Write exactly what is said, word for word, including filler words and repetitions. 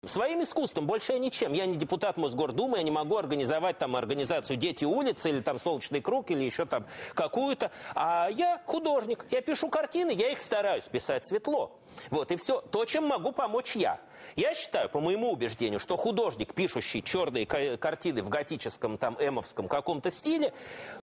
Своим искусством, больше я ничем. Я не депутат Мосгордумы, я не могу организовать там организацию «Дети улицы» или там «Солнечный круг» или еще там какую-то. А я художник, я пишу картины, я их стараюсь писать светло. Вот и все. То, чем могу помочь я. Я считаю, по моему убеждению, что художник, пишущий черные картины в готическом, там, эмовском каком-то стиле,